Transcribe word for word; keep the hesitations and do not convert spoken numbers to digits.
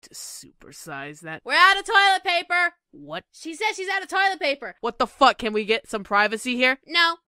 to supersize that. We're out of toilet paper! What? She says she's out of toilet paper. What the fuck? Can we get some privacy here? No.